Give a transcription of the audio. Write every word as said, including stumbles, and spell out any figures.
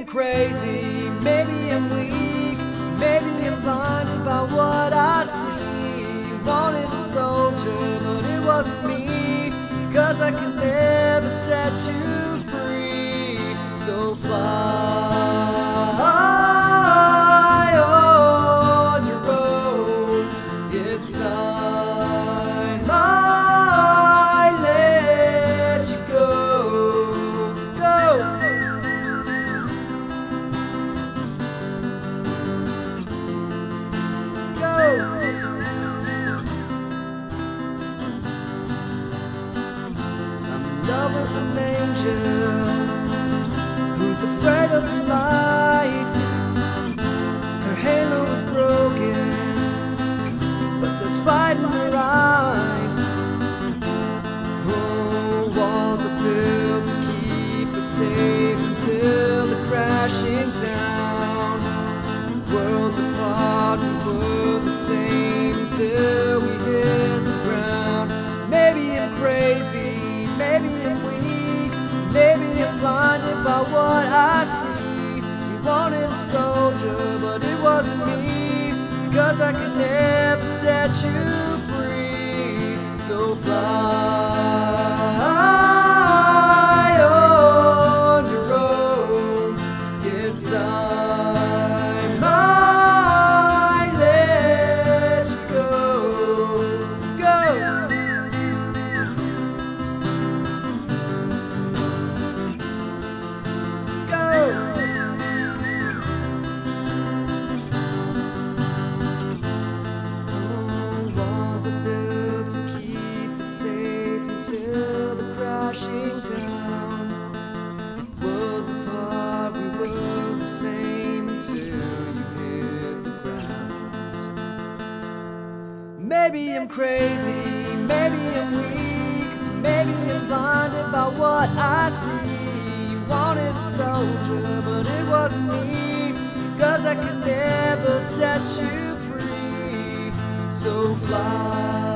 crazy, maybe I'm weak, maybe I'm blinded by what I see. You wanted a soldier, but it wasn't me, 'cause I could never set you free. So fly on your own, it's time I let you go. Go! I'm in love with an angel who's afraid of the light. Her halo is broken, but there's fight in her eyes. Oh, walls are built to keep us safe until the crashing down. Worlds apart, we were the same till we hit the ground. Maybe I'm crazy, maybe I'm weak, maybe I'm blinded by what I see. You wanted a soldier, but it wasn't me, 'cause I could never set you free. So fly on your own, it's time I let you go. Go! Go! Walls are built to keep us safe until the crashing down. Worlds apart, we were the same until you hit the ground. Maybe I'm crazy, maybe I'm weak, maybe I'm blinded by what I see. You wanted a soldier, but it wasn't me, 'cause I could never set you free. So fly